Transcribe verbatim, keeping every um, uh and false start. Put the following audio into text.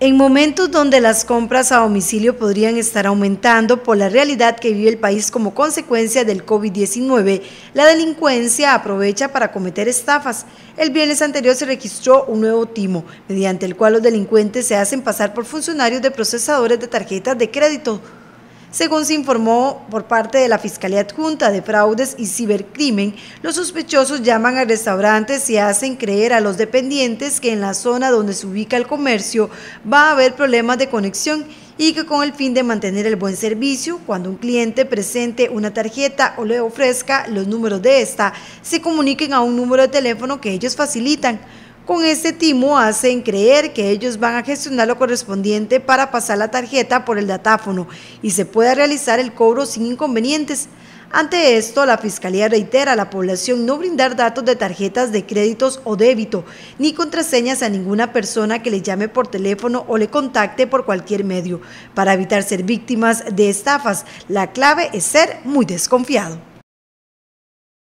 En momentos donde las compras a domicilio podrían estar aumentando por la realidad que vive el país como consecuencia del COVID diecinueve, la delincuencia aprovecha para cometer estafas. El viernes anterior se registró un nuevo timo, mediante el cual los delincuentes se hacen pasar por funcionarios de procesadores de tarjetas de crédito. Según se informó por parte de la Fiscalía Adjunta de Fraudes y Cibercrimen, los sospechosos llaman a restaurantes y hacen creer a los dependientes que en la zona donde se ubica el comercio va a haber problemas de conexión y que con el fin de mantener el buen servicio, cuando un cliente presente una tarjeta o le ofrezca los números de esta, se comuniquen a un número de teléfono que ellos facilitan. Con este timo hacen creer que ellos van a gestionar lo correspondiente para pasar la tarjeta por el datáfono y se pueda realizar el cobro sin inconvenientes. Ante esto, la Fiscalía reitera a la población no brindar datos de tarjetas de créditos o débito, ni contraseñas a ninguna persona que le llame por teléfono o le contacte por cualquier medio. Para evitar ser víctimas de estafas, la clave es ser muy desconfiado.